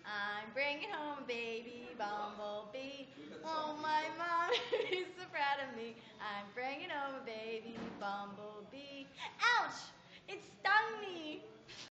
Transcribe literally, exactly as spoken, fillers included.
I'm bringing home a baby bumblebee. Oh, my mom is so proud of me. I'm bringing home a baby bumblebee.